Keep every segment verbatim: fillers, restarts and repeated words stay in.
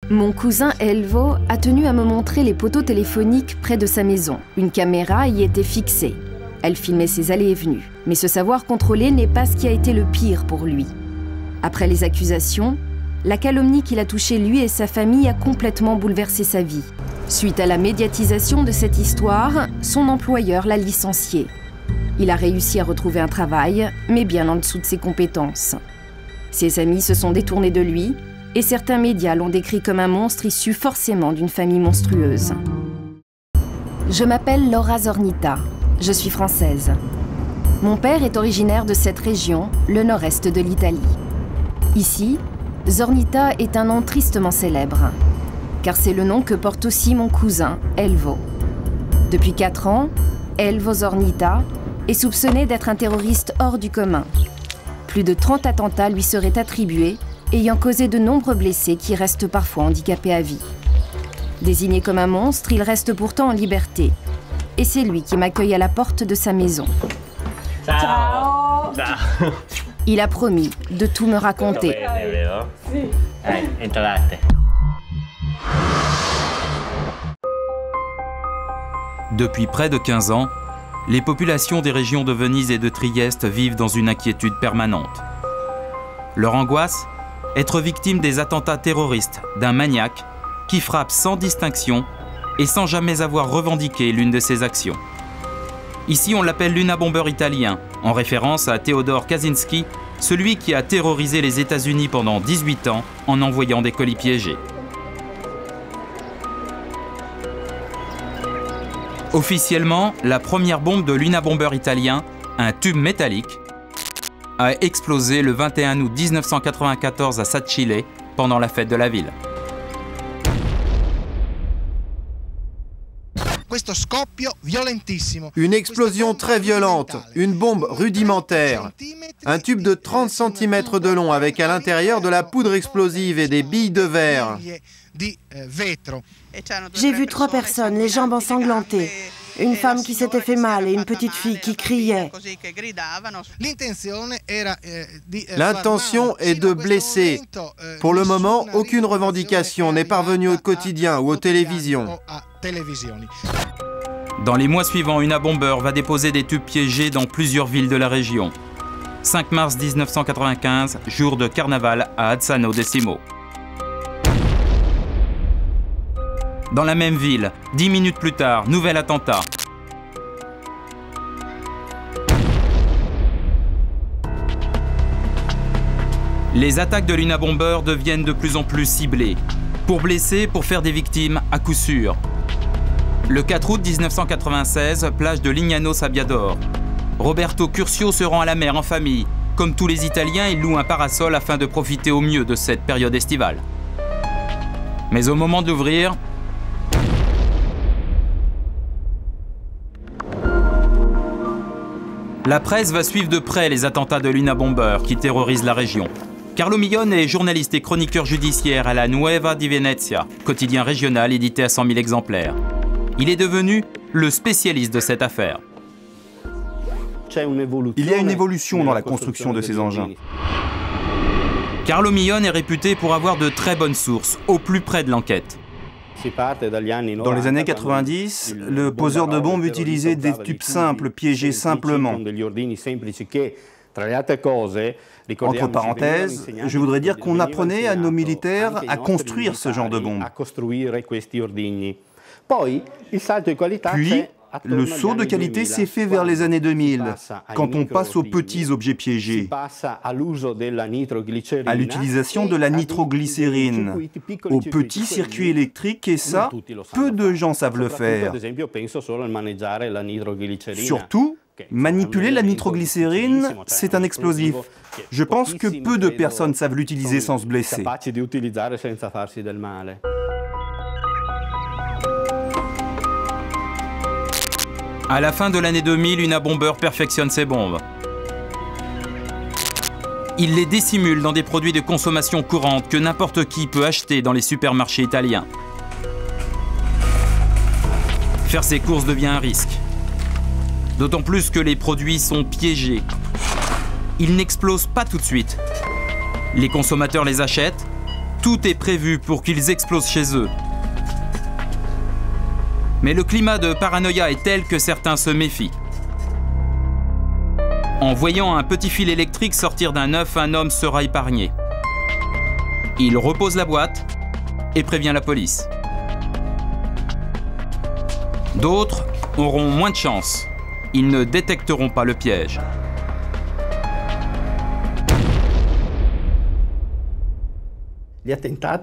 Mon cousin Elvo a tenu à me montrer les poteaux téléphoniques près de sa maison. Une caméra y était fixée. Elle filmait ses allées et venues. Mais ce savoir contrôlé n'est pas ce qui a été le pire pour lui. Après les accusations, la calomnie qui l'a touché lui et sa famille a complètement bouleversé sa vie. Suite à la médiatisation de cette histoire, son employeur l'a licencié. Il a réussi à retrouver un travail, mais bien en dessous de ses compétences. Ses amis se sont détournés de lui, et certains médias l'ont décrit comme un monstre issu forcément d'une famille monstrueuse. Je m'appelle Laura Zornita, je suis française. Mon père est originaire de cette région, le nord-est de l'Italie. Ici, Zornita est un nom tristement célèbre, car c'est le nom que porte aussi mon cousin, Elvo. Depuis quatre ans, Elvo Zornita est soupçonné d'être un terroriste hors du commun. Plus de trente attentats lui seraient attribués, ayant causé de nombreux blessés qui restent parfois handicapés à vie. Désigné comme un monstre, il reste pourtant en liberté. Et c'est lui qui m'accueille à la porte de sa maison. Ciao. Ciao. Il a promis de tout me raconter. Depuis près de quinze ans, les populations des régions de Venise et de Trieste vivent dans une inquiétude permanente. Leur angoisse ? Être victime des attentats terroristes d'un maniaque qui frappe sans distinction et sans jamais avoir revendiqué l'une de ses actions. Ici, on l'appelle l'Unabomber italien, en référence à Theodore Kaczynski, celui qui a terrorisé les États-Unis pendant dix-huit ans en envoyant des colis piégés. Officiellement, la première bombe de l'Unabomber italien, un tube métallique, a explosé le vingt et un août mille neuf cent quatre-vingt-quatorze à Sacile pendant la fête de la ville. Une explosion très violente, une bombe rudimentaire, un tube de trente centimètres de long avec à l'intérieur de la poudre explosive et des billes de verre. J'ai vu trois personnes, les jambes ensanglantées. Une femme qui s'était fait mal et une petite fille qui criait. L'intention est de blesser. Pour le moment, aucune revendication n'est parvenue au quotidien ou aux télévisions. Dans les mois suivants, Unabomber va déposer des tubes piégés dans plusieurs villes de la région. cinq mars mille neuf cent quatre-vingt-quinze, jour de carnaval à Azzano Decimo. Dans la même ville, dix minutes plus tard, nouvel attentat. Les attaques de l'Unabomber deviennent de plus en plus ciblées. Pour blesser, pour faire des victimes, à coup sûr. Le quatre août mille neuf cent quatre-vingt-seize, plage de Lignano Sabbiadoro. Roberto Curcio se rend à la mer en famille. Comme tous les Italiens, il loue un parasol afin de profiter au mieux de cette période estivale. Mais au moment d'ouvrir, la presse va suivre de près les attentats de l'Unabomber qui terrorisent la région. Carlo Millone est journaliste et chroniqueur judiciaire à la Nuova di Venezia, quotidien régional édité à cent mille exemplaires. Il est devenu le spécialiste de cette affaire. Il y a une évolution dans la construction de ces engins. Carlo Millone est réputé pour avoir de très bonnes sources, au plus près de l'enquête. Dans les années quatre-vingt-dix, le poseur de bombes utilisait des tubes simples piégés simplement. Entre parenthèses, je voudrais dire qu'on apprenait à nos militaires à construire ce genre de bombes. Puis, le saut de qualité s'est fait vers les années deux mille, quand on passe aux petits objets piégés, à l'utilisation de la nitroglycérine, aux petits circuits électriques, et ça, peu de gens savent le faire. Surtout, manipuler la nitroglycérine, c'est un explosif. Je pense que peu de personnes savent l'utiliser sans se blesser. À la fin de l'année deux mille, Unabomber perfectionne ses bombes. Il les dissimule dans des produits de consommation courante que n'importe qui peut acheter dans les supermarchés italiens. Faire ses courses devient un risque. D'autant plus que les produits sont piégés. Ils n'explosent pas tout de suite. Les consommateurs les achètent, Tout est prévu pour qu'ils explosent chez eux. Mais le climat de paranoïa est tel que certains se méfient. En voyant un petit fil électrique sortir d'un œuf, un homme sera épargné. Il repose la boîte et prévient la police. D'autres auront moins de chance. Ils ne détecteront pas le piège. Les attentats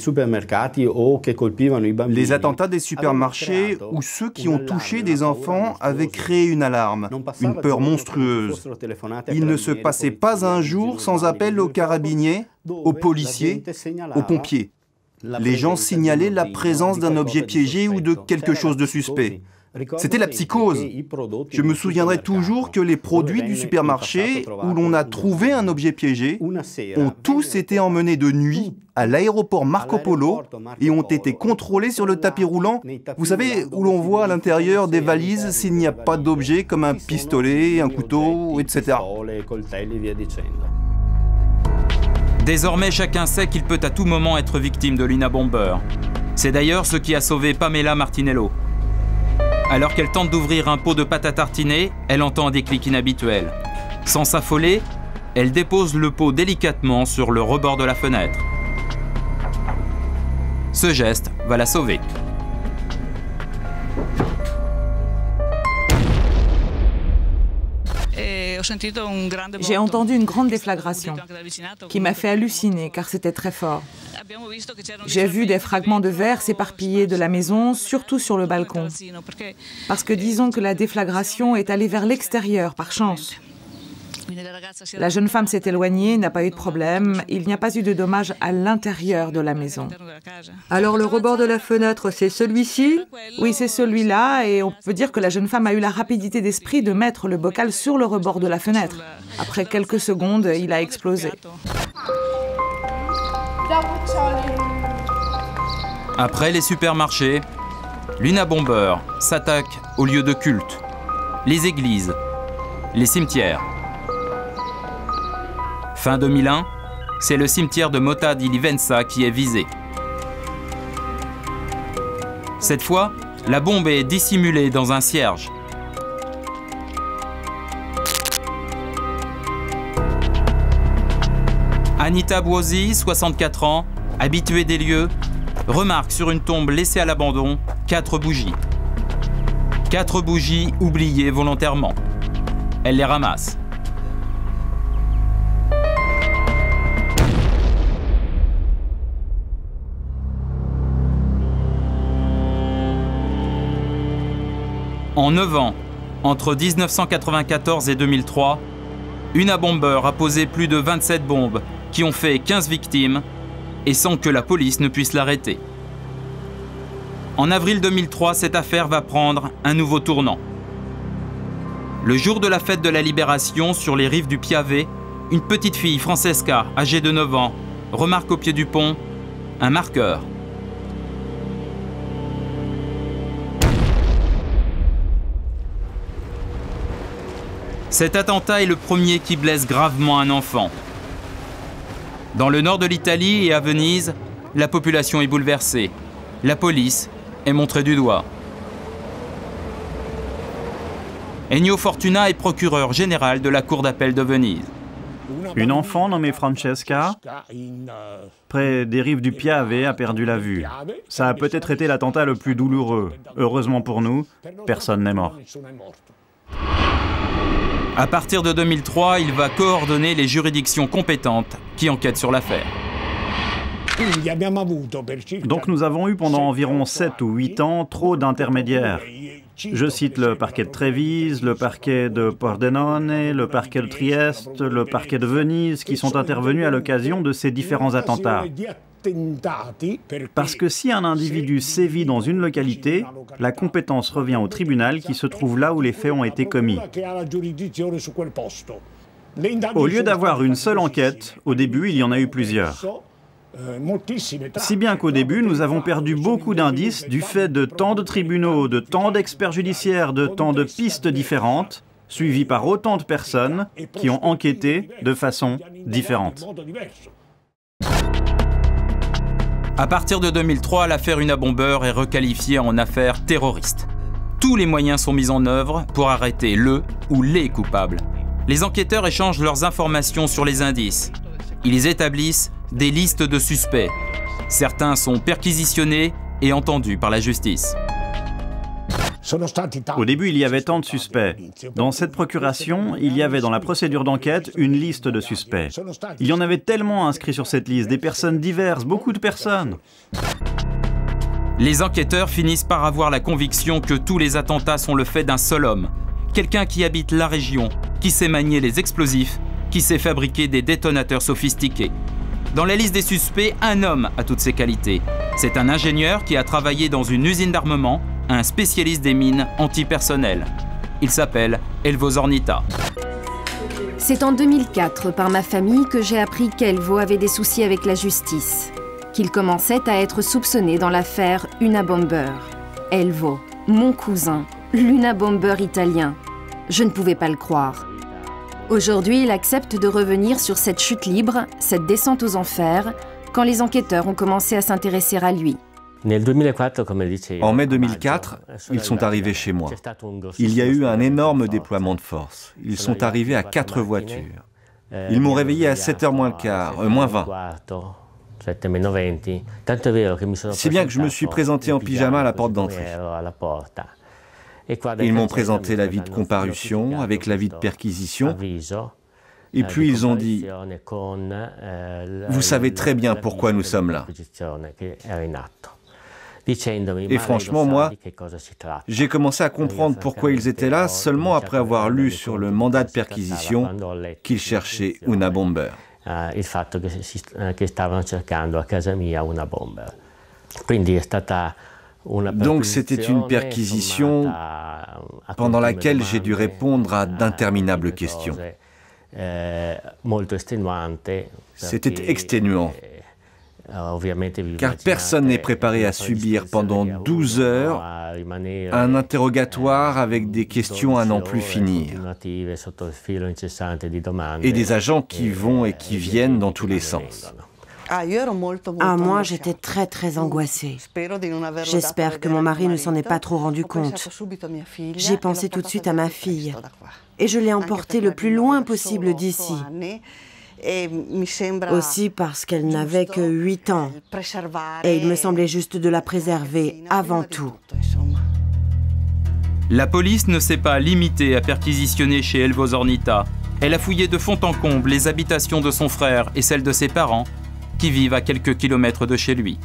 des supermarchés ou ceux qui ont touché des enfants avaient créé une alarme, une peur monstrueuse. Il ne se passait pas un jour sans appel aux carabiniers, aux policiers, aux pompiers. Les gens signalaient la présence d'un objet piégé ou de quelque chose de suspect. C'était la psychose. Je me souviendrai toujours que les produits du supermarché où l'on a trouvé un objet piégé ont tous été emmenés de nuit à l'aéroport Marco Polo et ont été contrôlés sur le tapis roulant. Vous savez, où l'on voit à l'intérieur des valises s'il n'y a pas d'objets comme un pistolet, un couteau, et cetera. Désormais, chacun sait qu'il peut à tout moment être victime de l'Unabomber. C'est d'ailleurs ce qui a sauvé Pamela Martinello. Alors qu'elle tente d'ouvrir un pot de pâte à tartiner, elle entend un déclic inhabituel. Sans s'affoler, elle dépose le pot délicatement sur le rebord de la fenêtre. Ce geste va la sauver. J'ai entendu une grande déflagration qui m'a fait halluciner car c'était très fort. J'ai vu des fragments de verre s'éparpiller de la maison, surtout sur le balcon. Parce que disons que la déflagration est allée vers l'extérieur par chance. La jeune femme s'est éloignée, n'a pas eu de problème. Il n'y a pas eu de dommages à l'intérieur de la maison. Alors le rebord de la fenêtre, c'est celui-ci? Oui, c'est celui-là, et on peut dire que la jeune femme a eu la rapidité d'esprit de mettre le bocal sur le rebord de la fenêtre. Après quelques secondes, il a explosé. Après les supermarchés, l'Unabomber s'attaque aux lieux de culte, les églises, les cimetières. Fin deux mille un, c'est le cimetière de Motta di Livenza qui est visé. Cette fois, la bombe est dissimulée dans un cierge. Anita Buosi, soixante-quatre ans, habituée des lieux, remarque sur une tombe laissée à l'abandon quatre bougies. Quatre bougies oubliées volontairement. Elle les ramasse. En neuf ans, entre mille neuf cent quatre-vingt-quatorze et deux mille trois, Unabomber a posé plus de vingt-sept bombes qui ont fait quinze victimes et sans que la police ne puisse l'arrêter. En avril deux mille trois, cette affaire va prendre un nouveau tournant. Le jour de la fête de la Libération, sur les rives du Piave, une petite fille, Francesca, âgée de neuf ans, remarque au pied du pont un marqueur. Cet attentat est le premier qui blesse gravement un enfant. Dans le nord de l'Italie et à Venise, la population est bouleversée. La police est montrée du doigt. Ennio Fortuna est procureur général de la Cour d'appel de Venise. Une enfant nommée Francesca, près des rives du Piave, a perdu la vue. Ça a peut-être été l'attentat le plus douloureux. Heureusement pour nous, personne n'est mort. À partir de deux mille trois, il va coordonner les juridictions compétentes qui enquêtent sur l'affaire. Donc nous avons eu pendant environ sept ou huit ans trop d'intermédiaires. Je cite le parquet de Trévise, le parquet de Pordenone, le parquet de Trieste, le parquet de Venise, qui sont intervenus à l'occasion de ces différents attentats. Parce que si un individu sévit dans une localité, la compétence revient au tribunal qui se trouve là où les faits ont été commis. Au lieu d'avoir une seule enquête, au début, il y en a eu plusieurs. Si bien qu'au début, nous avons perdu beaucoup d'indices du fait de tant de tribunaux, de tant d'experts judiciaires, de tant de pistes différentes, suivies par autant de personnes qui ont enquêté de façon différente. À partir de deux mille trois, l'affaire Una Bomber est requalifiée en affaire terroriste. Tous les moyens sont mis en œuvre pour arrêter le ou les coupables. Les enquêteurs échangent leurs informations sur les indices. Ils établissent des listes de suspects. Certains sont perquisitionnés et entendus par la justice. Au début, il y avait tant de suspects. Dans cette procuration, il y avait dans la procédure d'enquête une liste de suspects. Il y en avait tellement inscrits sur cette liste, des personnes diverses, beaucoup de personnes. Les enquêteurs finissent par avoir la conviction que tous les attentats sont le fait d'un seul homme. Quelqu'un qui habite la région, qui sait manier les explosifs, qui sait fabriquer des détonateurs sophistiqués. Dans la liste des suspects, un homme a toutes ces qualités. C'est un ingénieur qui a travaillé dans une usine d'armement, un spécialiste des mines antipersonnelles. Il s'appelle Elvo Zornita. C'est en deux mille quatre, par ma famille, que j'ai appris qu'Elvo avait des soucis avec la justice, qu'il commençait à être soupçonné dans l'affaire Una Bomber. Elvo, mon cousin, l'Una Bomber italien. Je ne pouvais pas le croire. Aujourd'hui, il accepte de revenir sur cette chute libre, cette descente aux enfers, quand les enquêteurs ont commencé à s'intéresser à lui. En mai deux mille quatre, ils sont arrivés chez moi. Il y a eu un énorme déploiement de force. Ils sont arrivés à quatre voitures. Ils m'ont réveillé à sept heures moins le quart, euh, moins vingt. Si bien que je me suis présenté en pyjama à la porte d'entrée. Ils m'ont présenté l'avis de comparution avec l'avis de perquisition. Et puis ils ont dit « Vous savez très bien pourquoi nous sommes là ». Et franchement, moi, j'ai commencé à comprendre pourquoi ils étaient là seulement après avoir lu sur le mandat de perquisition qu'ils cherchaient Una Bomber. Donc c'était une perquisition pendant laquelle j'ai dû répondre à d'interminables questions. C'était exténuant, car personne n'est préparé à subir pendant douze heures un interrogatoire avec des questions à n'en plus finir, et des agents qui vont et qui viennent dans tous les sens. Ah, moi, j'étais très, très angoissée. J'espère que mon mari ne s'en est pas trop rendu compte. J'ai pensé tout de suite à ma fille, et je l'ai emportée le plus loin possible d'ici. Aussi parce qu'elle n'avait que huit ans, et il me semblait juste de la préserver avant tout. La police ne s'est pas limitée à perquisitionner chez Elvo Zornita. Elle a fouillé de fond en comble les habitations de son frère et celles de ses parents, qui vivent à quelques kilomètres de chez lui.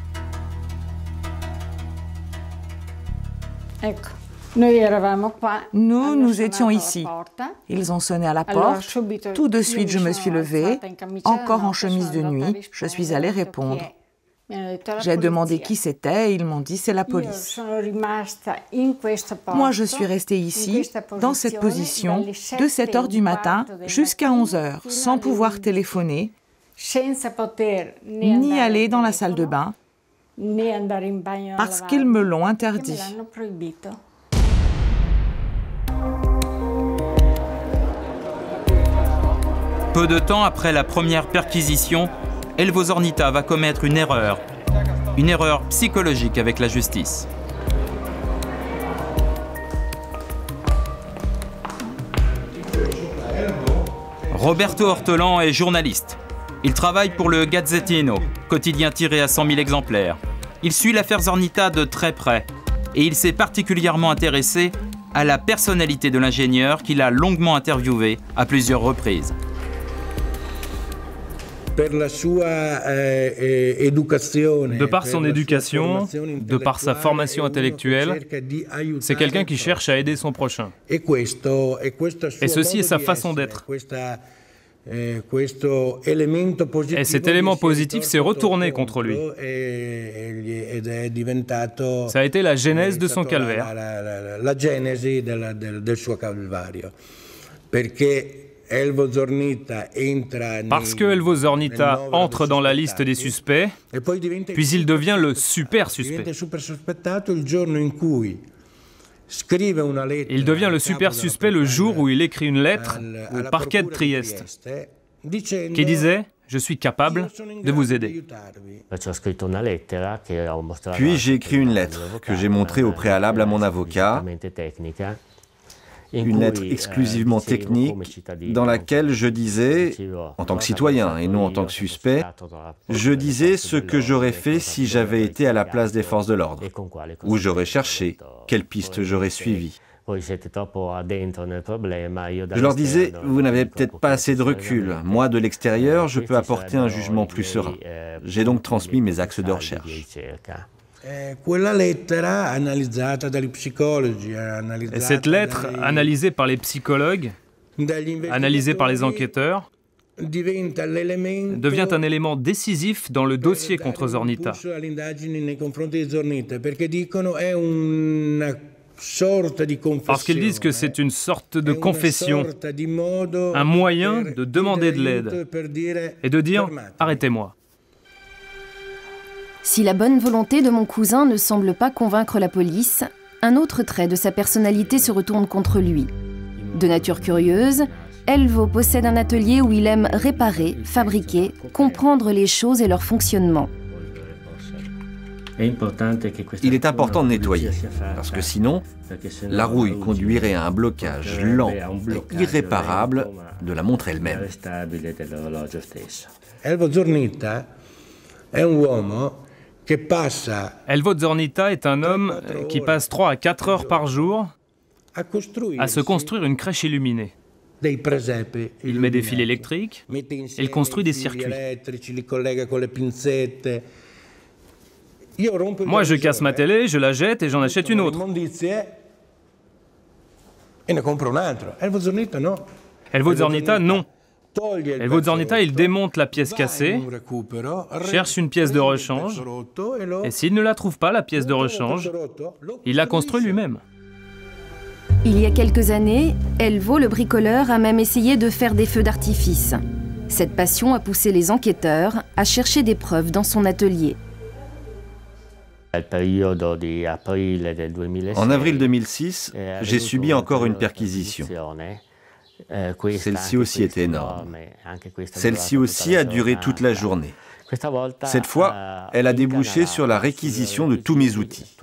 Nous, nous étions ici. Ils ont sonné à la porte. Tout de suite, je me suis levée, encore en chemise de nuit. Je suis allée répondre. J'ai demandé qui c'était et ils m'ont dit c'est la police. Moi, je suis restée ici, dans cette position, de sept heures du matin jusqu'à onze heures, sans pouvoir téléphoner, ni aller dans la salle de bain, parce qu'ils me l'ont interdit. Peu de temps après la première perquisition, Elvo Zornita va commettre une erreur, une erreur psychologique avec la justice. Roberto Ortolan est journaliste. Il travaille pour le Gazzettino, quotidien tiré à cent mille exemplaires. Il suit l'affaire Zornita de très près et il s'est particulièrement intéressé à la personnalité de l'ingénieur qu'il a longuement interviewé à plusieurs reprises. De par son éducation, de par sa formation intellectuelle, c'est quelqu'un qui cherche à aider son prochain. Et ceci est sa façon d'être. Et cet élément positif s'est retourné contre lui. Ça a été la genèse de son calvaire. Parce que Elvo Zornita entre dans la liste des suspects, puis il devient le super suspect. Il devient le super suspect le jour où il écrit une lettre au parquet de Trieste qui disait, je suis capable de vous aider. Puis j'ai écrit une lettre que j'ai montrée au préalable à mon avocat, une lettre exclusivement technique dans laquelle je disais, en tant que citoyen et non en tant que suspect, je disais ce que j'aurais fait si j'avais été à la place des forces de l'ordre, où j'aurais cherché, quelle piste j'aurais suivi. Je leur disais, vous n'avez peut-être pas assez de recul. Moi, de l'extérieur, je peux apporter un jugement plus serein. J'ai donc transmis mes axes de recherche. Cette lettre, analysée par les psychologues, analysée par les enquêteurs, devient un élément décisif dans le dossier contre Zornita. Parce qu'ils disent que c'est une sorte de confession, un moyen de demander de l'aide et de dire « arrêtez-moi ». Si la bonne volonté de mon cousin ne semble pas convaincre la police, un autre trait de sa personnalité se retourne contre lui. De nature curieuse, Elvo possède un atelier où il aime réparer, fabriquer, comprendre les choses et leur fonctionnement. Il est important de nettoyer, parce que sinon, la rouille conduirait à un blocage lent et irréparable de la montre elle-même. Elvo Zornita est un homme qui passe trois à quatre heures par jour à se construire une crèche illuminée. Il met des fils électriques, il construit des circuits. Moi, je casse ma télé, je la jette et j'en achète une autre. Elvo Zornita, non. Elvo Zornita, il démonte la pièce cassée, cherche une pièce de rechange, et s'il ne la trouve pas, la pièce de rechange, il la construit lui-même. Il y a quelques années, Elvo, le bricoleur, a même essayé de faire des feux d'artifice. Cette passion a poussé les enquêteurs à chercher des preuves dans son atelier. En avril deux mille six, j'ai subi encore une perquisition. Celle-ci aussi était énorme. Celle-ci aussi a duré toute la journée. Cette fois, elle a débouché sur la réquisition de tous mes outils.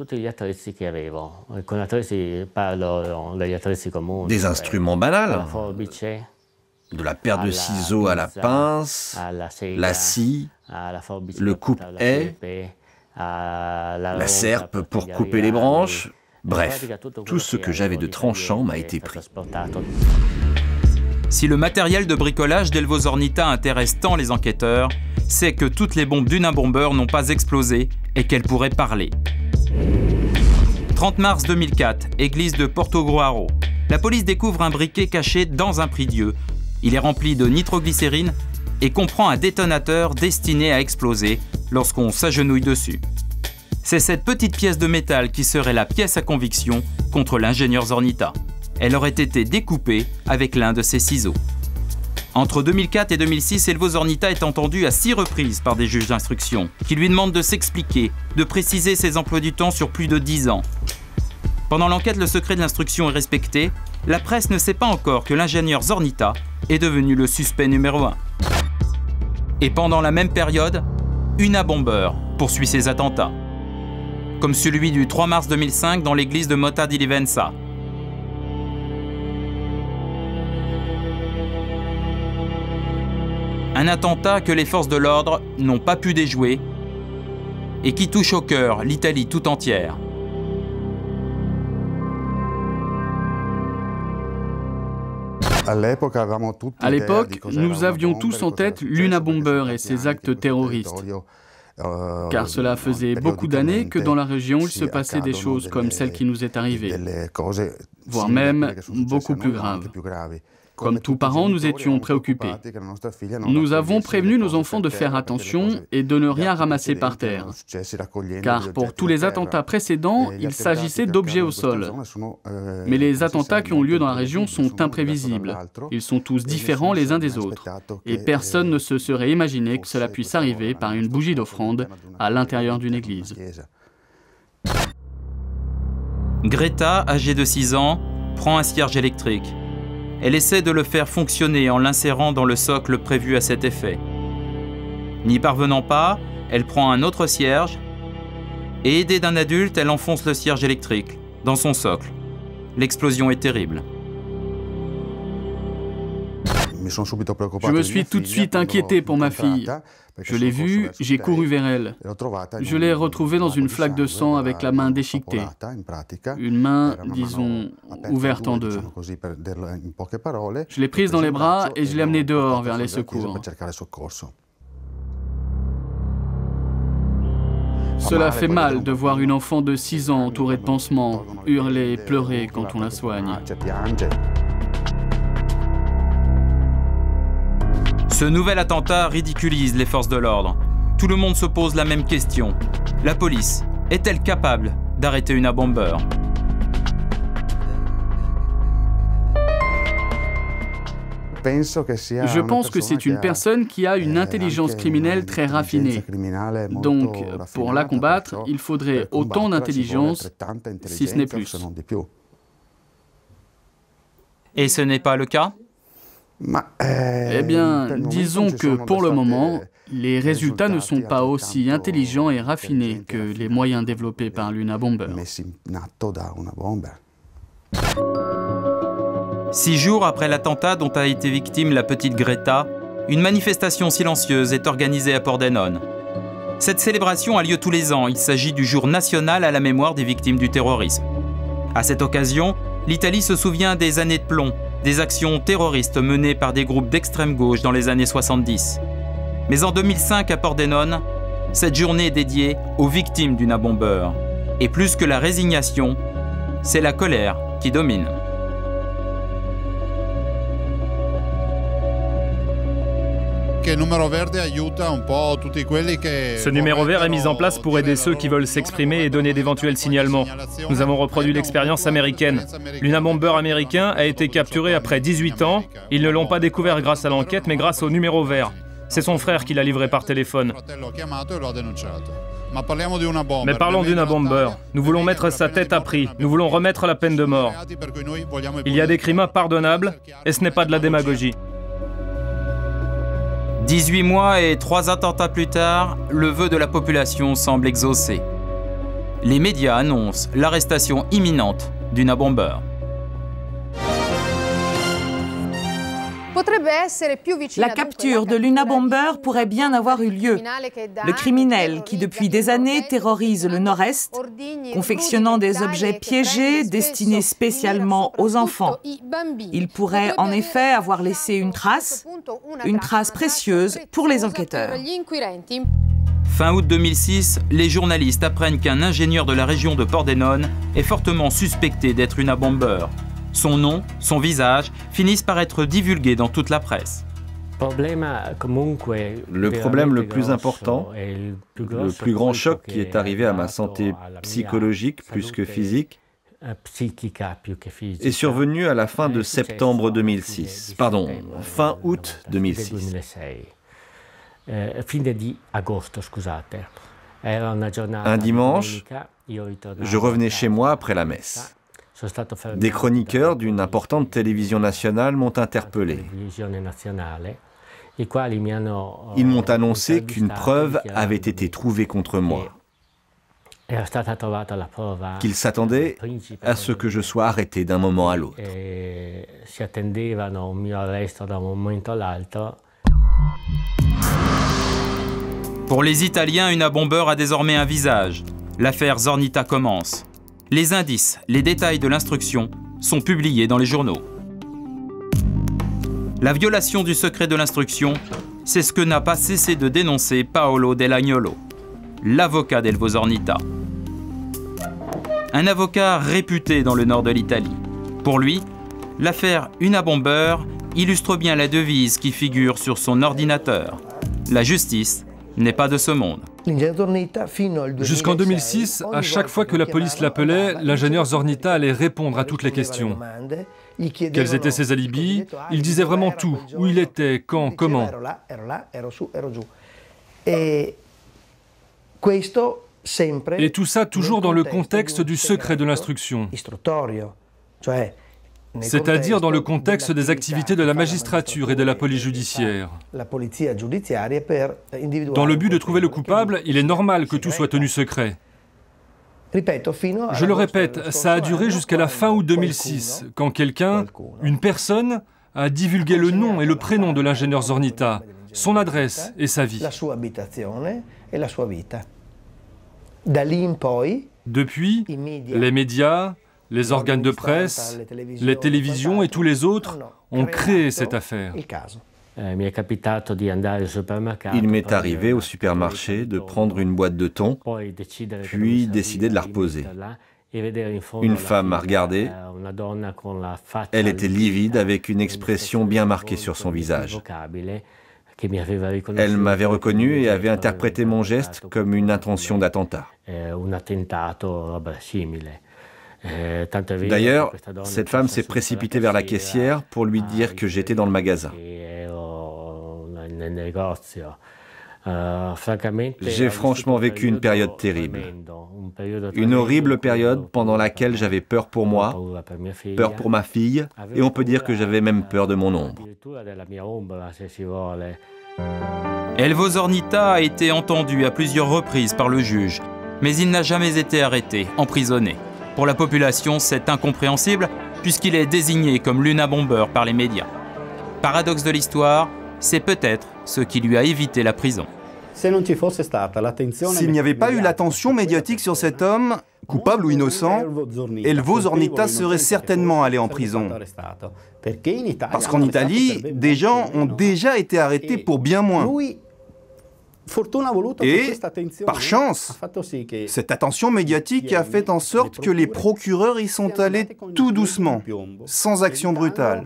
Des instruments banals, de la paire de ciseaux à la pince, la scie, le coupe-haie, la serpe pour couper les branches. Bref, tout ce que j'avais de tranchant m'a été pris. Si le matériel de bricolage d'Elvo Zornita intéresse tant les enquêteurs, c'est que toutes les bombes d'Unabomber n'ont pas explosé et qu'elles pourraient parler. trente mars deux mille quatre, église de Portogruaro. La police découvre un briquet caché dans un prie-dieu. Il est rempli de nitroglycérine et comprend un détonateur destiné à exploser lorsqu'on s'agenouille dessus. C'est cette petite pièce de métal qui serait la pièce à conviction contre l'ingénieur Zornita. Elle aurait été découpée avec l'un de ses ciseaux. Entre deux mille quatre et deux mille six, Elvo Zornita est entendu à six reprises par des juges d'instruction qui lui demandent de s'expliquer, de préciser ses emplois du temps sur plus de dix ans. Pendant l'enquête, le secret de l'instruction est respecté. La presse ne sait pas encore que l'ingénieur Zornita est devenu le suspect numéro un. Et pendant la même période, Unabomber poursuit ses attentats, comme celui du trois mars deux mille cinq dans l'église de Motta di Livenza. Un attentat que les forces de l'ordre n'ont pas pu déjouer et qui touche au cœur l'Italie tout entière. À l'époque, nous avions tous en tête l'Unabomber et ses actes terroristes. Car cela faisait beaucoup d'années que dans la région, il se passait des choses comme celle qui nous est arrivée, voire même beaucoup plus graves. Comme tous parents, nous étions préoccupés. Nous avons prévenu nos enfants de faire attention et de ne rien ramasser par terre. Car pour tous les attentats précédents, il s'agissait d'objets au sol. Mais les attentats qui ont lieu dans la région sont imprévisibles. Ils sont tous différents les uns des autres. Et personne ne se serait imaginé que cela puisse arriver par une bougie d'offrande à l'intérieur d'une église. Greta, âgée de six ans, prend un cierge électrique. Elle essaie de le faire fonctionner en l'insérant dans le socle prévu à cet effet. N'y parvenant pas, elle prend un autre cierge et, aidée d'un adulte, elle enfonce le cierge électrique dans son socle. L'explosion est terrible. Je me suis tout de suite inquiété pour ma fille. Je l'ai vue, j'ai couru vers elle. Je l'ai retrouvée dans une flaque de sang avec la main déchiquetée. Une main, disons, ouverte en deux. Je l'ai prise dans les bras et je l'ai amenée dehors vers les secours. Cela fait mal de voir une enfant de six ans entourée de pansements, hurler, pleurer quand on la soigne. Ce nouvel attentat ridiculise les forces de l'ordre. Tout le monde se pose la même question. La police est-elle capable d'arrêter une bomber? Je pense que c'est une personne qui a une intelligence criminelle très raffinée. Donc, pour la combattre, il faudrait autant d'intelligence, si ce n'est plus. Et ce n'est pas le cas? Eh bien, disons que pour le moment, les résultats ne sont pas aussi intelligents et raffinés que les moyens développés par l'Unabomber. Six jours après l'attentat dont a été victime la petite Greta, une manifestation silencieuse est organisée à Pordenone. Cette célébration a lieu tous les ans. Il s'agit du jour national à la mémoire des victimes du terrorisme. À cette occasion, l'Italie se souvient des années de plomb, des actions terroristes menées par des groupes d'extrême gauche dans les années soixante-dix. Mais en deux mille cinq, à Pordenone, cette journée est dédiée aux victimes d'une bomber. Et plus que la résignation, c'est la colère qui domine. Ce numéro vert est mis en place pour aider ceux qui veulent s'exprimer et donner d'éventuels signalements. Nous avons reproduit l'expérience américaine. L'Unabomber américain a été capturé après dix-huit ans. Ils ne l'ont pas découvert grâce à l'enquête, mais grâce au numéro vert. C'est son frère qui l'a livré par téléphone. Mais parlons d'Unabomber. Nous voulons mettre sa tête à prix. Nous voulons remettre la peine de mort. Il y a des crimes impardonnables et ce n'est pas de la démagogie. dix-huit mois et trois attentats plus tard, le vœu de la population semble exaucé. Les médias annoncent l'arrestation imminente d'Unabomber. La capture de l'Unabomber pourrait bien avoir eu lieu. Le criminel qui depuis des années terrorise le Nord-Est, confectionnant des objets piégés destinés spécialement aux enfants. Il pourrait en effet avoir laissé une trace, une trace précieuse pour les enquêteurs. Fin août deux mille six, les journalistes apprennent qu'un ingénieur de la région de Pordenone est fortement suspecté d'être Unabomber. Son nom, son visage finissent par être divulgués dans toute la presse. Le problème le plus important, le plus grand choc qui est arrivé à ma santé psychologique plus que physique, est survenu à la fin de septembre deux mille six, pardon, fin août deux mille six. Un dimanche, je revenais chez moi après la messe. Des chroniqueurs d'une importante télévision nationale m'ont interpellé. Ils m'ont annoncé qu'une preuve avait été trouvée contre moi, qu'ils s'attendaient à ce que je sois arrêté d'un moment à l'autre. Pour les Italiens, Unabomber a désormais un visage. L'affaire Zornita commence. Les indices, les détails de l'instruction sont publiés dans les journaux. La violation du secret de l'instruction, c'est ce que n'a pas cessé de dénoncer Paolo Dell'Agnolo, l'avocat d'Elvo Zornita. Un avocat réputé dans le nord de l'Italie. Pour lui, l'affaire Unabomber illustre bien la devise qui figure sur son ordinateur. La justice n'est pas de ce monde. Jusqu'en deux mille six, à chaque fois que la police l'appelait, l'ingénieur Zornita allait répondre à toutes les questions. Quels étaient ses alibis? Il disait vraiment tout. Où il était, quand, comment. Et tout ça toujours dans le contexte du secret de l'instruction. c'est-à-dire dans le contexte des activités de la magistrature et de la police judiciaire. Dans le but de trouver le coupable, il est normal que tout soit tenu secret. Je le répète, ça a duré jusqu'à la fin août deux mille six, quand quelqu'un, une personne, a divulgué le nom et le prénom de l'ingénieur Zornita, son adresse et sa vie. Depuis, les médias, les organes de presse, les télévisions et tous les autres ont créé cette affaire. Il m'est arrivé au supermarché de prendre une boîte de thon, puis décider de la reposer. Une femme m'a regardé. Elle était livide avec une expression bien marquée sur son visage. Elle m'avait reconnu et avait interprété mon geste comme une intention d'attentat. D'ailleurs, cette femme s'est précipitée vers la caissière pour lui dire que j'étais dans le magasin. J'ai franchement vécu une période terrible. Une horrible période pendant laquelle j'avais peur pour moi, peur pour ma fille, et on peut dire que j'avais même peur de mon ombre. Elvo Zornita a été entendu à plusieurs reprises par le juge, mais il n'a jamais été arrêté, emprisonné. Pour la population, c'est incompréhensible, puisqu'il est désigné comme l'Unabomber par les médias. Paradoxe de l'histoire, c'est peut-être ce qui lui a évité la prison. S'il n'y avait pas eu l'attention médiatique sur cet homme, coupable ou innocent, Elvo Zornita serait certainement allé en prison. Parce qu'en Italie, des gens ont déjà été arrêtés pour bien moins. Et, par chance, cette attention médiatique a fait en sorte que les procureurs y sont allés tout doucement, sans action brutale.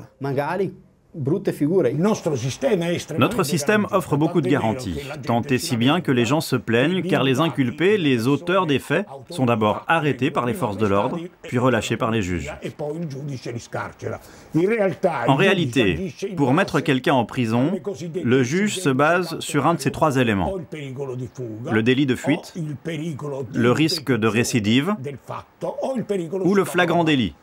Notre système offre beaucoup de garanties, tant et si bien que les gens se plaignent car les inculpés, les auteurs des faits, sont d'abord arrêtés par les forces de l'ordre, puis relâchés par les juges. En réalité, pour mettre quelqu'un en prison, le juge se base sur un de ces trois éléments. Le délit de fuite, le risque de récidive ou le flagrant délit.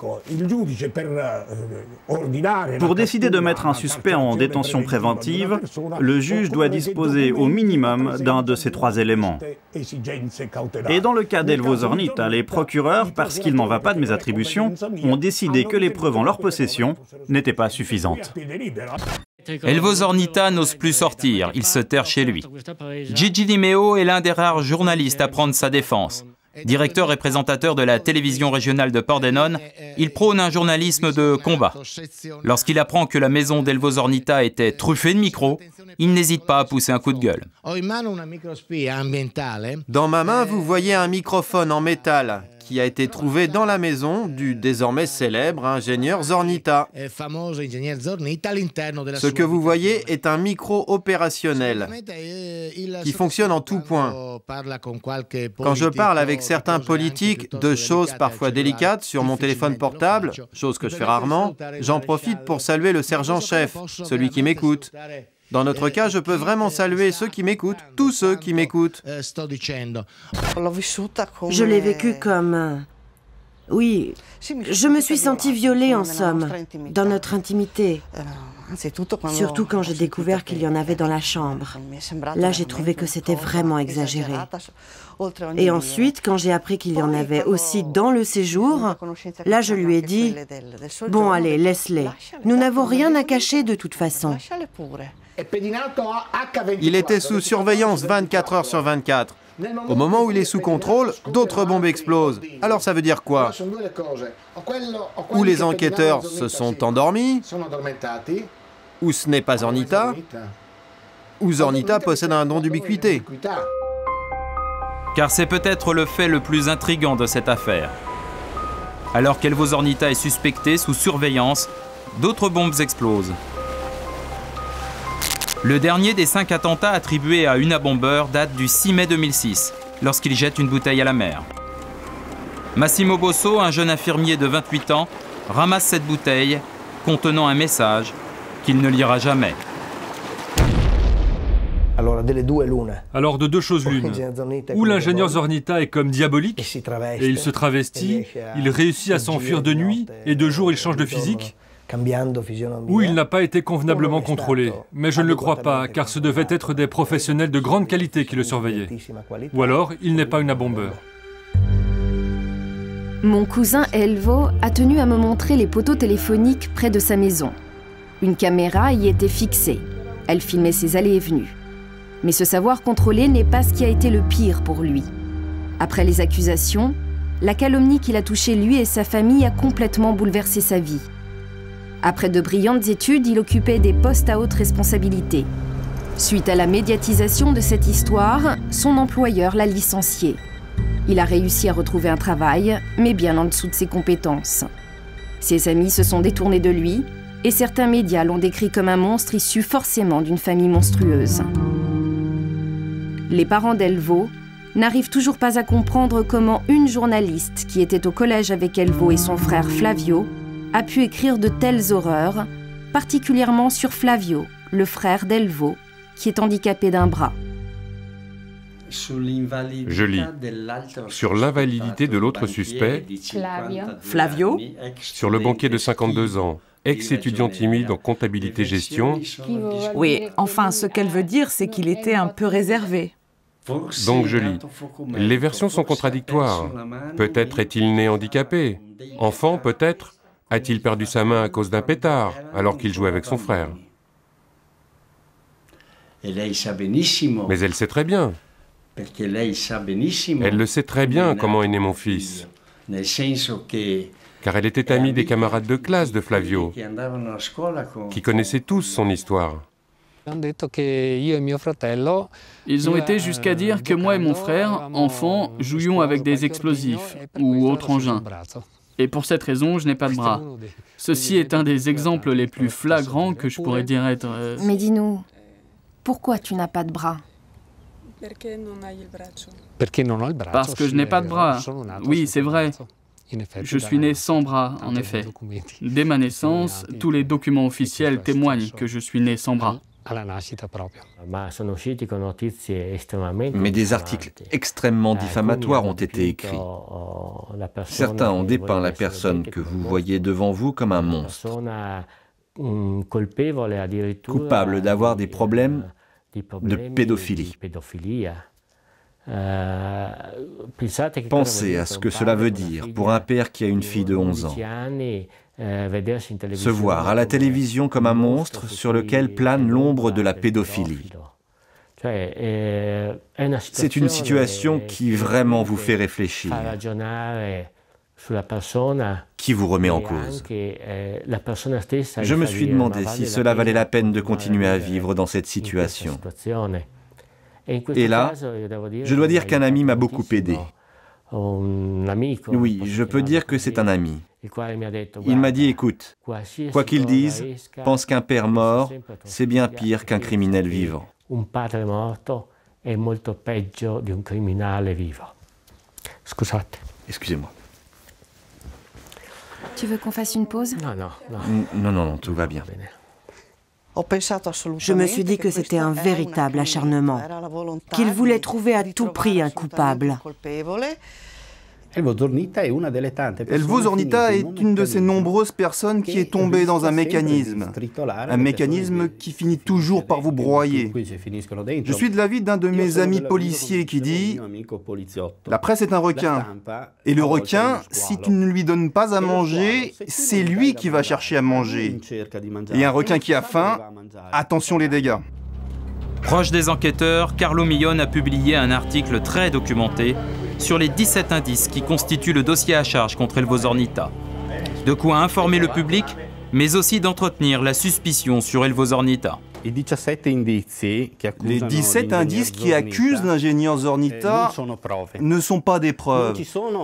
Pour décider de mettre un suspect en détention préventive, le juge doit disposer au minimum d'un de ces trois éléments. Et dans le cas d'Elvo Zornita, les procureurs, parce qu'il n'en va pas de mes attributions, ont décidé que les preuves en leur possession n'étaient pas suffisantes. Elvo Zornita n'ose plus sortir, il se terre chez lui. Gigi Di Meo est l'un des rares journalistes à prendre sa défense. Directeur et présentateur de la télévision régionale de Pordenone, il prône un journalisme de combat. Lorsqu'il apprend que la maison d'Elvo Zornita était truffée de micros, il n'hésite pas à pousser un coup de gueule. Dans ma main, vous voyez un microphone en métal qui a été trouvé dans la maison du désormais célèbre ingénieur Zornita. Ce que vous voyez est un micro opérationnel qui fonctionne en tout point. Quand je parle avec certains politiques de choses parfois délicates sur mon téléphone portable, chose que je fais rarement, j'en profite pour saluer le sergent-chef, celui qui m'écoute. Dans notre cas, je peux vraiment saluer ceux qui m'écoutent, tous ceux qui m'écoutent. Je l'ai vécu comme... Oui, je me suis sentie violée en somme, dans notre intimité. Surtout quand j'ai découvert qu'il y en avait dans la chambre. Là, j'ai trouvé que c'était vraiment exagéré. Et ensuite, quand j'ai appris qu'il y en avait aussi dans le séjour, là, je lui ai dit, « Bon, allez, laisse-les. Nous n'avons rien à cacher de toute façon. » Il était sous surveillance vingt-quatre heures sur vingt-quatre. Au moment où il est sous contrôle, d'autres bombes explosent. Alors ça veut dire quoi? Ou les enquêteurs se sont endormis, ou ce n'est pas Zornita, ou Zornita possède un don d'ubiquité. Car c'est peut-être le fait le plus intriguant de cette affaire. Alors qu'Elvo Zornita est suspecté sous surveillance, d'autres bombes explosent. Le dernier des cinq attentats attribués à Unabomber date du six mai deux mille six, lorsqu'il jette une bouteille à la mer. Massimo Bosso, un jeune infirmier de vingt-huit ans, ramasse cette bouteille contenant un message qu'il ne lira jamais. Alors de deux choses l'une, ou l'ingénieur Zornita est comme diabolique, et il se travestit, il réussit à s'enfuir de nuit, et de jour il change de physique, ou il n'a pas été convenablement contrôlé. Mais je ne le crois pas, car ce devaient être des professionnels de grande qualité qui le surveillaient. Ou alors, il n'est pas une abombeur. Mon cousin Elvo a tenu à me montrer les poteaux téléphoniques près de sa maison. Une caméra y était fixée. Elle filmait ses allées et venues. Mais ce savoir contrôlé n'est pas ce qui a été le pire pour lui. Après les accusations, la calomnie qui l'a touché lui et sa famille a complètement bouleversé sa vie. Après de brillantes études, il occupait des postes à haute responsabilité. Suite à la médiatisation de cette histoire, son employeur l'a licencié. Il a réussi à retrouver un travail, mais bien en dessous de ses compétences. Ses amis se sont détournés de lui, et certains médias l'ont décrit comme un monstre issu forcément d'une famille monstrueuse. Les parents d'Elvo n'arrivent toujours pas à comprendre comment une journaliste qui était au collège avec Elvo et son frère Flavio a pu écrire de telles horreurs, particulièrement sur Flavio, le frère d'Elvo, qui est handicapé d'un bras. Je lis sur l'invalidité de l'autre suspect, Flavio, sur le banquier de cinquante-deux ans, ex-étudiant timide en comptabilité-gestion. Oui, enfin, ce qu'elle veut dire, c'est qu'il était un peu réservé. Donc je lis. Les versions sont contradictoires. Peut-être est-il né handicapé. Enfant, peut-être. A-t-il perdu sa main à cause d'un pétard, alors qu'il jouait avec son frère? Mais elle sait très bien. Elle le sait très bien comment est né mon fils. Car elle était amie des camarades de classe de Flavio, qui connaissaient tous son histoire. Ils ont été jusqu'à dire que moi et mon frère, enfants, jouions avec des explosifs ou autres engins. Et pour cette raison, je n'ai pas de bras. Ceci est un des exemples les plus flagrants que je pourrais dire être... Euh... Mais dis-nous, pourquoi tu n'as pas de bras? Parce que je n'ai pas de bras. Oui, c'est vrai. Je suis né sans bras, en effet. Dès ma naissance, tous les documents officiels témoignent que je suis né sans bras. Mais des articles extrêmement diffamatoires ont été écrits. Certains ont dépeint la personne que vous voyez devant vous comme un monstre, coupable d'avoir des problèmes de pédophilie. Pensez à ce que cela veut dire pour un père qui a une fille de onze ans. Se voir à la télévision comme un monstre sur lequel plane l'ombre de la pédophilie. C'est une situation qui vraiment vous fait réfléchir, qui vous remet en cause. Je me suis demandé si cela valait la peine de continuer à vivre dans cette situation. Et là, je dois dire qu'un ami m'a beaucoup aidé. Oui, je peux dire que c'est un ami. Il m'a dit, écoute, quoi qu'ils disent, pense qu'un père mort, c'est bien pire qu'un criminel vivant. Excusez-moi. Tu veux qu'on fasse une pause? Non, non, non. Non, non, non, tout va bien. Je me suis dit que c'était un véritable acharnement, qu'il voulait trouver à tout prix un coupable. Elvo Zornita est une de ces nombreuses personnes qui est tombée dans un mécanisme, un mécanisme qui finit toujours par vous broyer. Je suis de l'avis d'un de mes amis policiers qui dit « La presse est un requin, et le requin, si tu ne lui donnes pas à manger, c'est lui qui va chercher à manger. Et un requin qui a faim, attention les dégâts. » Proche des enquêteurs, Carlo Millone a publié un article très documenté sur les dix-sept indices qui constituent le dossier à charge contre Elvo Zornita. De quoi informer le public, mais aussi d'entretenir la suspicion sur Elvo Zornita. Les dix-sept indices qui accusent l'ingénieur Zornita ne sont pas des preuves.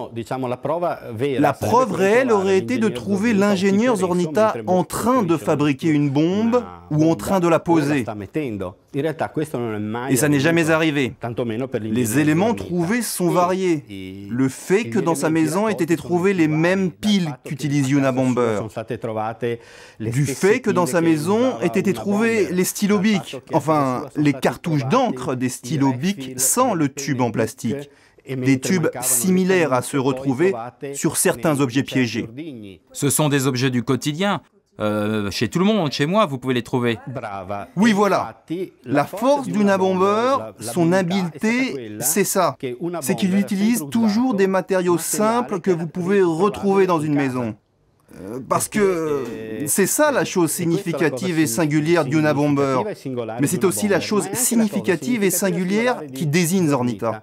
La preuve réelle aurait été de trouver l'ingénieur Zornita en train de fabriquer une bombe ou en train de la poser. Et ça n'est jamais arrivé. Les éléments trouvés sont variés. Le fait que dans sa maison aient été trouvées les mêmes piles qu'utilise Unabomber. Du fait que dans sa maison aient été trouvées les les stylos Bic, enfin les cartouches d'encre des stylos Bic sans le tube en plastique. Des tubes similaires à se retrouver sur certains objets piégés. Ce sont des objets du quotidien. Euh, chez tout le monde, chez moi, vous pouvez les trouver. Oui, voilà. La force d'Unabombeur, son habileté, c'est ça. C'est qu'il utilise toujours des matériaux simples que vous pouvez retrouver dans une maison. Euh, parce que c'est ça la chose significative et singulière d'Unabombeur. Mais c'est aussi la chose significative et singulière qui désigne Zornita.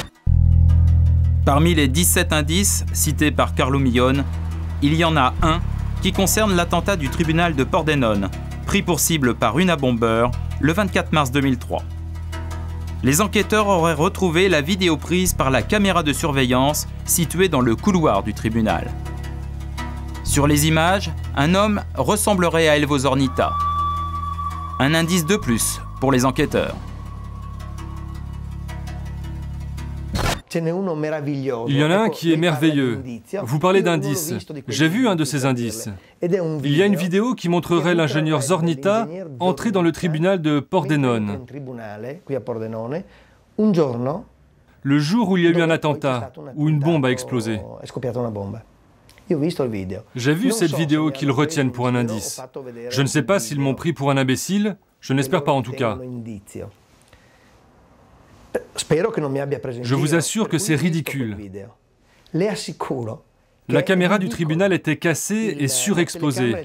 Parmi les dix-sept indices cités par Carlo Millone, il y en a un qui concerne l'attentat du tribunal de Pordenone, pris pour cible par Unabomber le vingt-quatre mars deux mille trois. Les enquêteurs auraient retrouvé la vidéo prise par la caméra de surveillance située dans le couloir du tribunal. Sur les images, un homme ressemblerait à Elvo Zornita. Un indice de plus pour les enquêteurs. Il y en a un qui est merveilleux. Vous parlez d'indices. J'ai vu un de ces indices. Il y a une vidéo qui montrerait l'ingénieur Zornita entrer dans le tribunal de Pordenone. Le jour où il y a eu un attentat, où une bombe a explosé. J'ai vu cette vidéo qu'ils retiennent pour un indice. Je ne sais pas s'ils m'ont pris pour un imbécile, je n'espère pas en tout cas. Je vous assure que c'est ridicule. La caméra du tribunal était cassée et surexposée.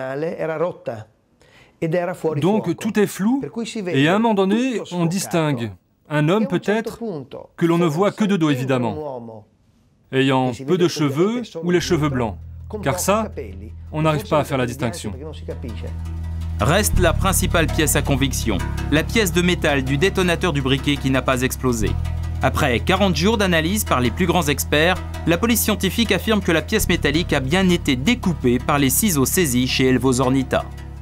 Donc tout est flou et à un moment donné, on distingue un homme peut-être que l'on ne voit que de dos évidemment, ayant peu de cheveux ou les cheveux blancs. Car ça, on n'arrive pas à faire la distinction. Reste la principale pièce à conviction, la pièce de métal du détonateur du briquet qui n'a pas explosé. Après quarante jours d'analyse par les plus grands experts, la police scientifique affirme que la pièce métallique a bien été découpée par les ciseaux saisis chez Elvo Zornita.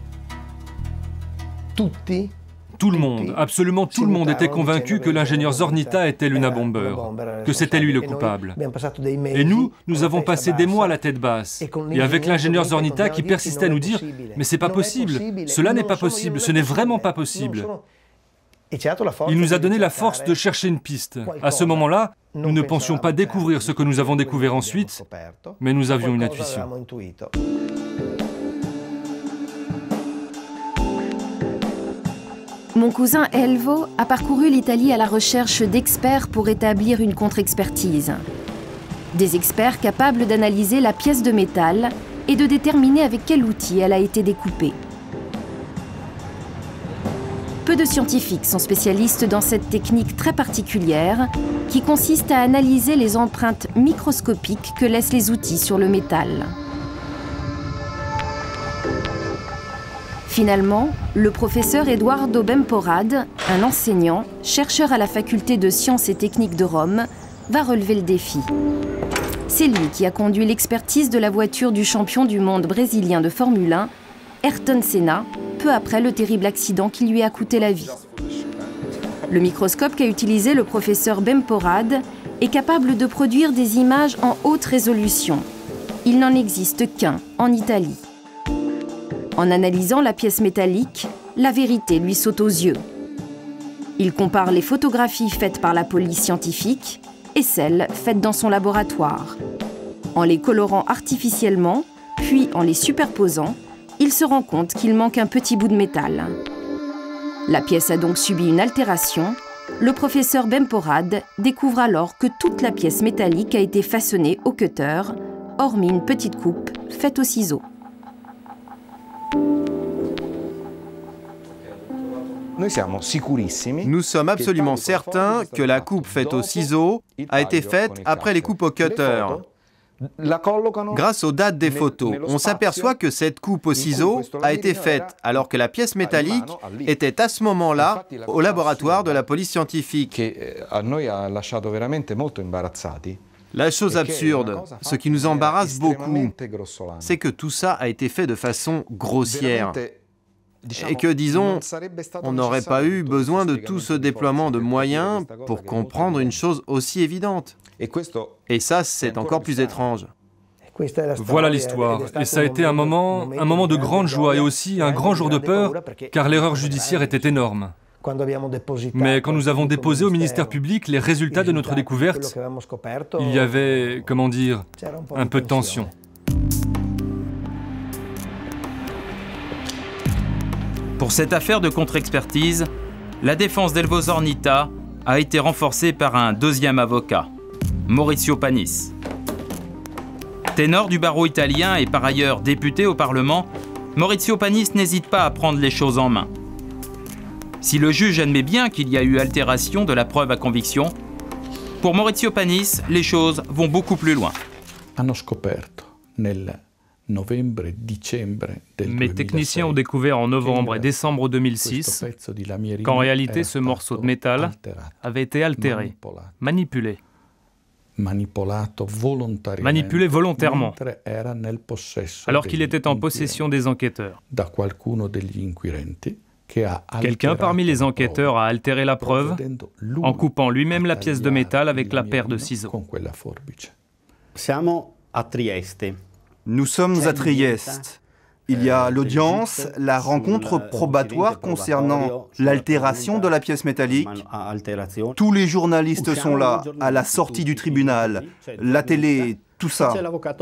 Tout le monde, absolument tout le monde était convaincu que l'ingénieur Zornita était l'Unabomber, que c'était lui le coupable. Et nous, nous avons passé des mois à la tête basse. Et avec l'ingénieur Zornita qui persistait à nous dire « Mais c'est pas possible, cela n'est pas possible, ce n'est vraiment pas possible ». Il nous a donné la force de chercher une piste. À ce moment-là, nous ne pensions pas découvrir ce que nous avons découvert ensuite, mais nous avions une intuition. Mon cousin Elvo a parcouru l'Italie à la recherche d'experts pour établir une contre-expertise. Des experts capables d'analyser la pièce de métal et de déterminer avec quel outil elle a été découpée. Peu de scientifiques sont spécialistes dans cette technique très particulière qui consiste à analyser les empreintes microscopiques que laissent les outils sur le métal. Finalement, le professeur Eduardo Bemporad, un enseignant, chercheur à la faculté de sciences et techniques de Rome, va relever le défi. C'est lui qui a conduit l'expertise de la voiture du champion du monde brésilien de Formule un, Ayrton Senna, peu après le terrible accident qui lui a coûté la vie. Le microscope qu'a utilisé le professeur Bemporad est capable de produire des images en haute résolution. Il n'en existe qu'un en Italie. En analysant la pièce métallique, la vérité lui saute aux yeux. Il compare les photographies faites par la police scientifique et celles faites dans son laboratoire. En les colorant artificiellement, puis en les superposant, il se rend compte qu'il manque un petit bout de métal. La pièce a donc subi une altération. Le professeur Bemporad découvre alors que toute la pièce métallique a été façonnée au cutter, hormis une petite coupe faite au ciseau. Nous sommes absolument certains que la coupe faite au ciseau a été faite après les coupes au cutter. Grâce aux dates des photos, on s'aperçoit que cette coupe au ciseau a été faite alors que la pièce métallique était à ce moment-là au laboratoire de la police scientifique. La chose absurde, ce qui nous embarrasse beaucoup, c'est que tout ça a été fait de façon grossière. Et que, disons, on n'aurait pas eu besoin de tout ce déploiement de moyens pour comprendre une chose aussi évidente. Et ça, c'est encore plus étrange. Voilà l'histoire. Et ça a été un moment, un moment de grande joie et aussi un grand jour de peur, car l'erreur judiciaire était énorme. Mais quand nous avons déposé au ministère public les résultats de notre découverte, il y avait, comment dire, un peu de tension. Pour cette affaire de contre-expertise, la défense d'Elvo Zornita a été renforcée par un deuxième avocat, Maurizio Panis. Ténor du barreau italien et par ailleurs député au Parlement, Maurizio Panis n'hésite pas à prendre les choses en main. Si le juge admet bien qu'il y a eu altération de la preuve à conviction, pour Maurizio Panis, les choses vont beaucoup plus loin. Mes techniciens ont découvert en novembre et décembre deux mille six qu'en réalité ce morceau de métal avait été altéré, manipulé. Manipulé volontairement, alors qu'il était en possession des enquêteurs. Quelqu'un parmi les enquêteurs a altéré la preuve en coupant lui-même la pièce de métal avec la paire de ciseaux. Nous sommes à Trieste. Il y a l'audience, la rencontre probatoire concernant l'altération de la pièce métallique. Tous les journalistes sont là, à la sortie du tribunal, la télé, tout ça.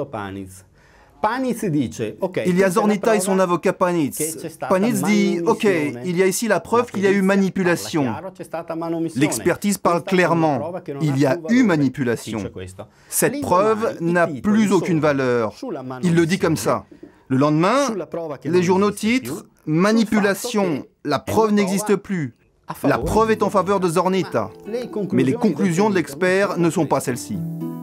Il y a Zornita et son avocat Panis. Panis dit « Ok, il y a ici la preuve qu'il y a eu manipulation. » L'expertise parle clairement. Il y a eu manipulation. Cette preuve n'a plus aucune valeur. Il le dit comme ça. Le lendemain, les journaux titrent « Manipulation, la preuve n'existe plus. La preuve est en faveur de Zornita. » Mais les conclusions de l'expert ne sont pas celles-ci.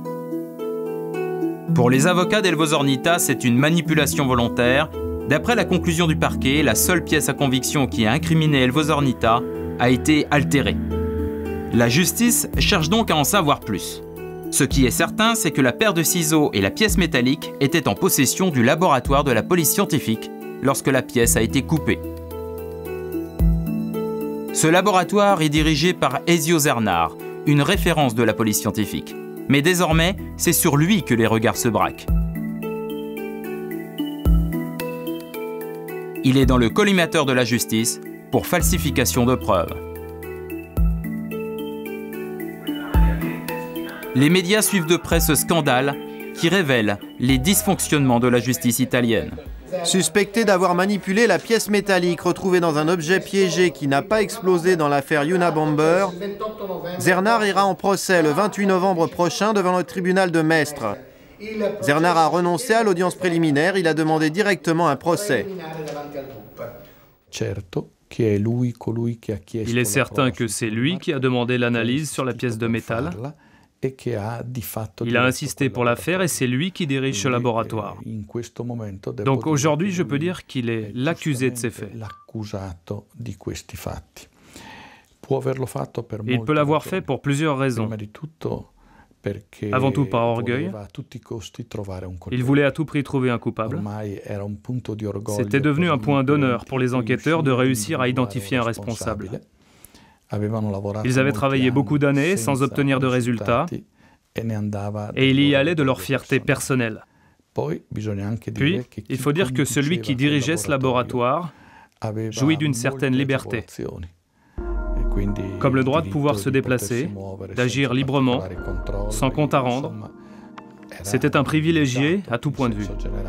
Pour les avocats d'Elvo Zornita, c'est une manipulation volontaire. D'après la conclusion du parquet, la seule pièce à conviction qui a incriminé Elvo Zornita a été altérée. La justice cherche donc à en savoir plus. Ce qui est certain, c'est que la paire de ciseaux et la pièce métallique étaient en possession du laboratoire de la police scientifique lorsque la pièce a été coupée. Ce laboratoire est dirigé par Ezio Zernard, une référence de la police scientifique. Mais désormais, c'est sur lui que les regards se braquent. Il est dans le collimateur de la justice pour falsification de preuves. Les médias suivent de près ce scandale qui révèle les dysfonctionnements de la justice italienne. Suspecté d'avoir manipulé la pièce métallique retrouvée dans un objet piégé qui n'a pas explosé dans l'affaire Unabomber, Zernard ira en procès le vingt-huit novembre prochain devant le tribunal de Mestre. Zernard a renoncé à l'audience préliminaire, il a demandé directement un procès. Il est certain que c'est lui qui a demandé l'analyse sur la pièce de métal. Il a insisté pour la faire et c'est lui qui dirige ce laboratoire. Donc aujourd'hui, je peux dire qu'il est l'accusé de ces faits. Il peut l'avoir fait pour plusieurs raisons. Avant tout par orgueil. Il voulait à tout prix trouver un coupable. C'était devenu un point d'honneur pour les enquêteurs de réussir à identifier un responsable. Ils avaient travaillé beaucoup d'années sans obtenir de résultats et il y allait de leur fierté personnelle. Puis, il faut dire que celui qui dirigeait ce laboratoire jouit d'une certaine liberté, comme le droit de pouvoir se déplacer, d'agir librement, sans compte à rendre. C'était un privilégié à tout point de vue.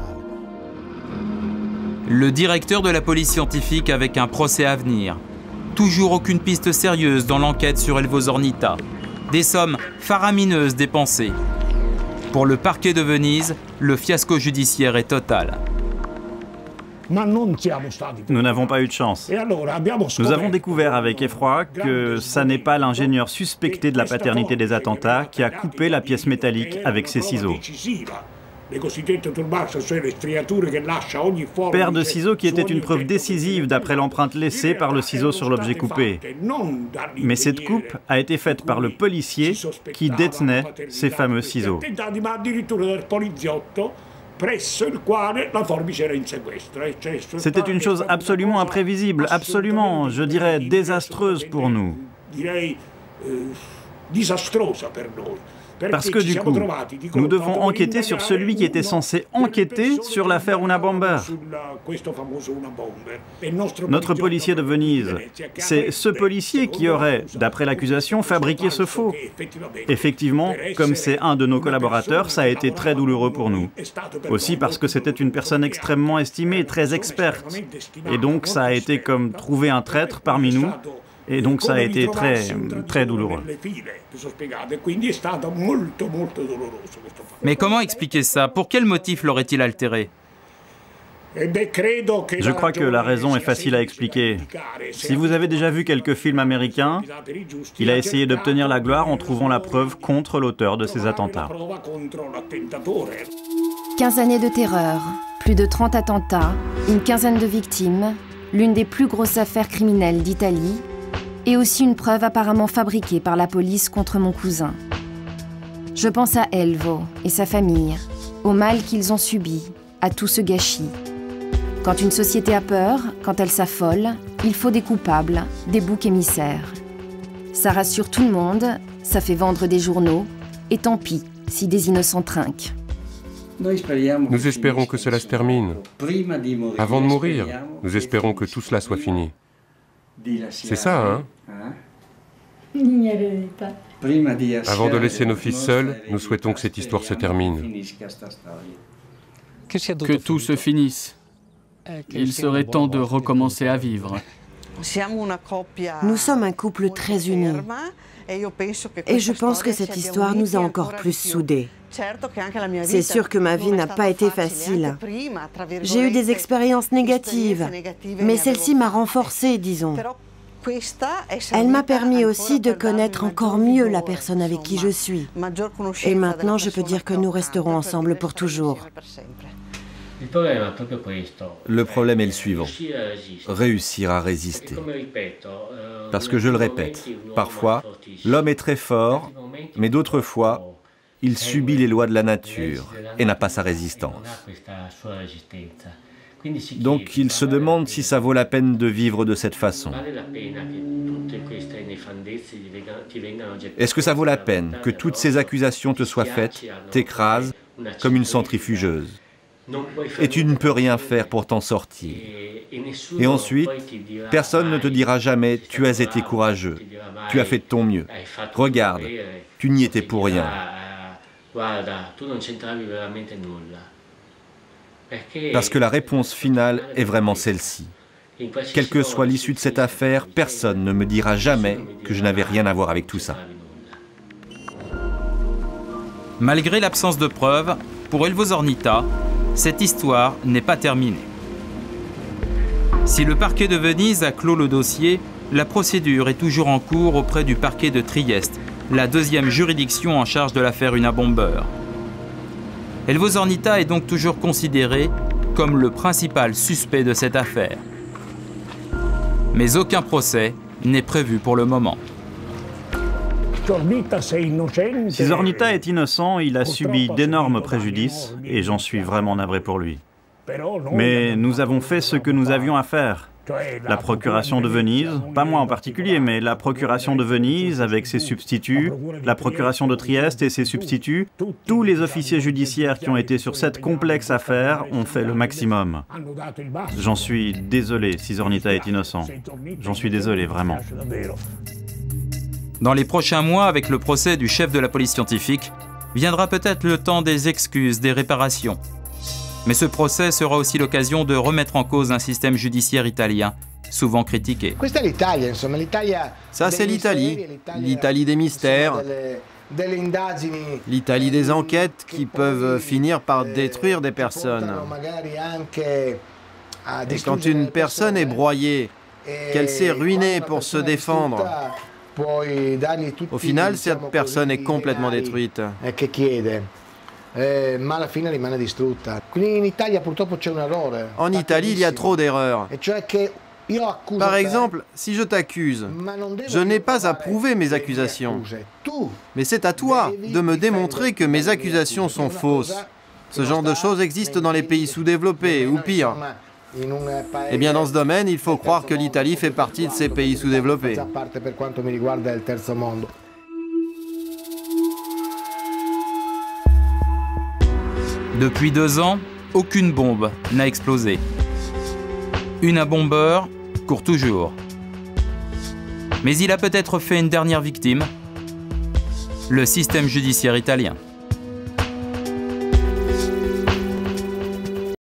Le directeur de la police scientifique avec un procès à venir. Toujours aucune piste sérieuse dans l'enquête sur Elvo Zornita. Des sommes faramineuses dépensées. Pour le parquet de Venise, le fiasco judiciaire est total. Nous n'avons pas eu de chance. Nous avons découvert avec effroi que ça n'est pas l'ingénieur suspecté de la paternité des attentats qui a coupé la pièce métallique avec ses ciseaux. Paire de ciseaux qui était une preuve décisive d'après l'empreinte laissée par le ciseau sur l'objet coupé. Mais cette coupe a été faite par le policier qui détenait ces fameux ciseaux. C'était une chose absolument imprévisible, absolument, je dirais, désastreuse pour nous. Parce que du coup, nous devons enquêter sur celui qui était censé enquêter sur l'affaire Una Bomber. Notre policier de Venise, c'est ce policier qui aurait, d'après l'accusation, fabriqué ce faux. Effectivement, comme c'est un de nos collaborateurs, ça a été très douloureux pour nous. Aussi parce que c'était une personne extrêmement estimée, très experte. Et donc ça a été comme trouver un traître parmi nous. Et donc ça a été très, très douloureux. Mais comment expliquer ça? Pour quel motif l'aurait-il altéré? Je crois que la raison est facile à expliquer. Si vous avez déjà vu quelques films américains, il a essayé d'obtenir la gloire en trouvant la preuve contre l'auteur de ces attentats. quinze années de terreur, plus de trente attentats, une quinzaine de victimes, l'une des plus grosses affaires criminelles d'Italie, et aussi une preuve apparemment fabriquée par la police contre mon cousin. Je pense à Elvo et sa famille, au mal qu'ils ont subi, à tout ce gâchis. Quand une société a peur, quand elle s'affole, il faut des coupables, des boucs émissaires. Ça rassure tout le monde, ça fait vendre des journaux, et tant pis si des innocents trinquent. Nous espérons que cela se termine. Avant de mourir, nous espérons que tout cela soit fini. C'est ça, hein? Avant de laisser nos fils seuls, nous souhaitons que cette histoire se termine. Que tout se finisse. Il serait temps de recommencer à vivre. Nous sommes un couple très uni. Et je pense que cette histoire nous a encore plus soudés. C'est sûr que ma vie n'a pas été facile. J'ai eu des expériences négatives, mais celle-ci m'a renforcée, disons. Elle m'a permis aussi de connaître encore mieux la personne avec qui je suis. Et maintenant, je peux dire que nous resterons ensemble pour toujours. Le problème est le suivant, réussir à résister. Parce que je le répète, parfois, l'homme est très fort, mais d'autres fois, il subit les lois de la nature et n'a pas sa résistance. Donc il se demande si ça vaut la peine de vivre de cette façon. Est-ce que ça vaut la peine que toutes ces accusations te soient faites, t'écrasent comme une centrifugeuse? Et tu ne peux rien faire pour t'en sortir. Et ensuite, personne ne te dira jamais « tu as été courageux, tu as fait de ton mieux, regarde, tu n'y étais pour rien ». Parce que la réponse finale est vraiment celle-ci. Quelle que soit l'issue de cette affaire, personne ne me dira jamais que je n'avais rien à voir avec tout ça. Malgré l'absence de preuves, pour Elvo Zornita, cette histoire n'est pas terminée. Si le parquet de Venise a clos le dossier, la procédure est toujours en cours auprès du parquet de Trieste, la deuxième juridiction en charge de l'affaire Una Bomber. Elvo Zornita est donc toujours considéré comme le principal suspect de cette affaire. Mais aucun procès n'est prévu pour le moment. Si Zornita est innocent, il a subi d'énormes préjudices et j'en suis vraiment navré pour lui. Mais nous avons fait ce que nous avions à faire. La procuration de Venise, pas moi en particulier, mais la procuration de Venise avec ses substituts, la procuration de Trieste et ses substituts, tous les officiers judiciaires qui ont été sur cette complexe affaire ont fait le maximum. J'en suis désolé si Zornita est innocent. J'en suis désolé, vraiment. Dans les prochains mois, avec le procès du chef de la police scientifique, viendra peut-être le temps des excuses, des réparations. Mais ce procès sera aussi l'occasion de remettre en cause un système judiciaire italien, souvent critiqué. Ça, c'est l'Italie. L'Italie des mystères. L'Italie des enquêtes qui peuvent finir par détruire des personnes. Et quand une personne est broyée, qu'elle s'est ruinée pour se défendre, au final, cette personne est complètement détruite. En Italie, il y a trop d'erreurs. Par exemple, si je t'accuse, je n'ai pas à prouver mes accusations. Mais c'est à toi de me démontrer que mes accusations sont fausses. Ce genre de choses existe dans les pays sous-développés, ou pire. Eh bien, dans ce domaine, il faut croire que l'Italie fait partie de ces pays sous-développés. Depuis deux ans, aucune bombe n'a explosé. Una Bomber court toujours. Mais il a peut-être fait une dernière victime, le système judiciaire italien.